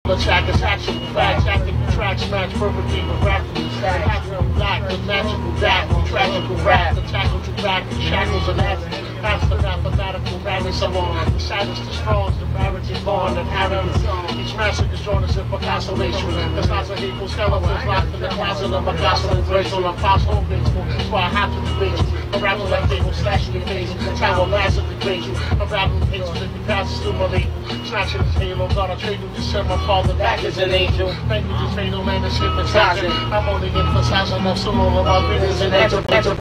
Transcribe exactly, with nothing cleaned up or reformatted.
Attack is actual facts, tactical tracks match perfectly with Raptitude Beats. Black, the magical rap, tragical rap, the tackle to back, the shackles and acts. That's the mathematical balance of on. The savage, the strong, the barrage is born, and having each massacre is drawn as if a consolation. There's lots of hateful skeletons locked in the closet of my gospel grace on a possible baseball. That's why I have to debate you. A rapper like they will slash your face. The tower massive degrade you. A rapper hates when he passes through my label. Snatching his halo, God, I trade you to send my father back as an angel. Thank you, this fatal man is hypnotizing. I'm only emphasizing of some of my videos and enter.